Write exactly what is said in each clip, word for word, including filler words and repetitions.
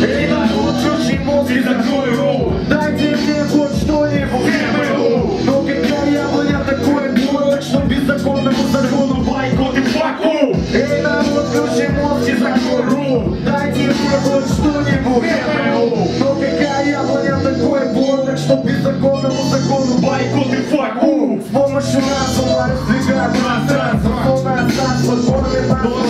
Эй, народ, включи мозг и закрой рот. Дайте мне хоть что-нибудь. ГМУ. Но какая яблоня, такое плод, что беззаконному закону бойкот и факу. Эй, народ, включи мозг и закрой рот. Дайте мне хоть что-нибудь. ГМУ. Но какая яблоня, такое плод, что беззаконному закону бойкот и факу. С помощью разума раздвигаем пространство. Полная царство, горный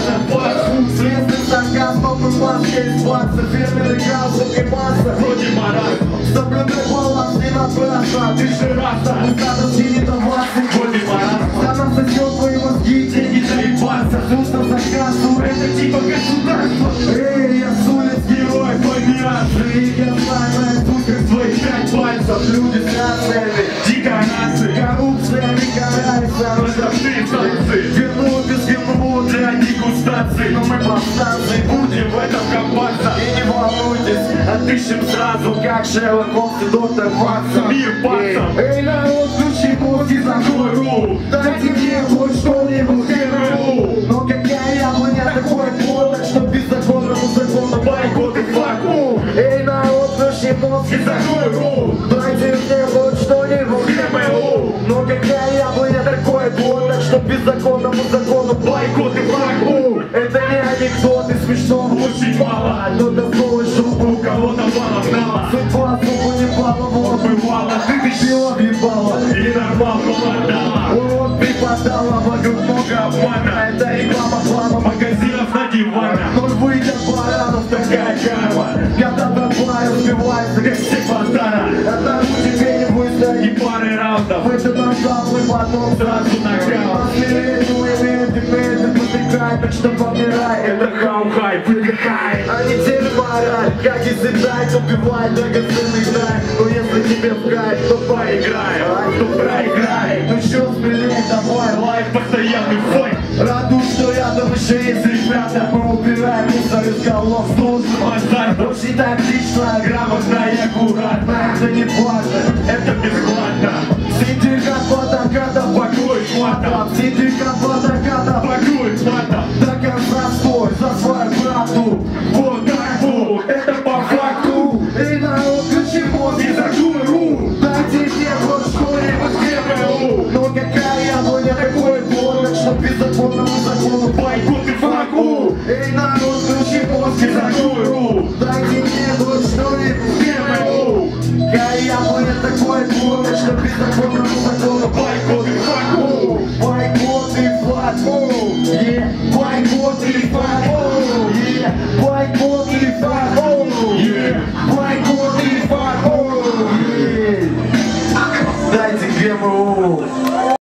народ. Следствие сарказма, мы маска из бакса. Фирменный галстук и масса. Вроде маразма. Соблюдай баланс, не напрасно. Ты же раса, надо сидеть на власти. Вроде маразма. За нас сосет твои мозги, деньги заебаться. Жестко заказу, это типа государство. Эй, я с улиц герой твой мирации. Я знаю на языках своих пять пальцев. Люди с рациями, декорации. Коррупция не карается. Разобные санкции. Верну без ГМУ для дегустации. Но мы повстанцы будем в этом копаться. И не волнуйтесь, отыщем сразу, как Шерлок Холмс и доктор Ватсон. Мир пацан. Эй, народ, включи мозг и закрой рот. Дайте мне хоть что-нибудь. ГМУ. Но какая яблоня, такой плод, что беззаконному закону бойкот и факу. Эй, народ, включи мозг и закрой рот. Дайте мне хоть что-нибудь. ГМУ. Но какая яблоня, такой плод, что беззаконному закону бойкот и факу. Это не анекдот, и смешного очень мало. Кто-то злой шубу, у кого-то мало знала. Судьба зубу не баловала, бывало. Ты дебила въебала и нормально отдала. Урод преподала, вокруг много обмана. Это реклама плана магазинов на диванах. Ноль выйдет баранов, такая карма. Когда добавая, успевается, как все базара. Одному тебе не выстоять и пары раундов. Это назад, мы потом сразу нокаут. Ну имеет, имеет, потекает, так что помирай. Это хаухай, выдыхай. А не теперь мораль, как и зидать, убивает драгоценный дай. Но если тебе в кайф, то поиграй, а то проиграй. Ну что смелее, давай, лайф, постоянный файт. Радуюсь, что рядом еще есть ребята. Мы убираем мусор из голов, нужно мозать. Очень тактично, грамотно и аккуратно. Это не важно, это бесплатно. Синдикат фотоката, покой хватом. Синдикат фотоката, покой хватом. До конца стой за свою правду. Вот так вот, это по факту. Эй, народ, включи мозг и закрой рот. Дайте мне хоть что-нибудь. ГМУ. Но какая яблоня, такой плод, что беззаконному закону бойкот и факу. Эй, народ, включи мозг и закрой рот. Дайте мне хоть что-нибудь. ГМУ. Какая яблоня, такой плод, что беззаконному закону бойкот и факу. Бойкот и факу. Yeah. Бойкот и факу. Yeah. Бойкот и факу. Yeah. Бойкот и факу. Yeah. Дайте ГМУ.